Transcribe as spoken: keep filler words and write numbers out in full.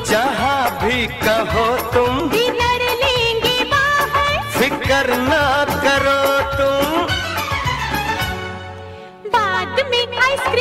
जहाँ भी कहो तुम डिनर लेंगे बाहर, फिक्र ना करो तुम। बाद में आइसक्रीम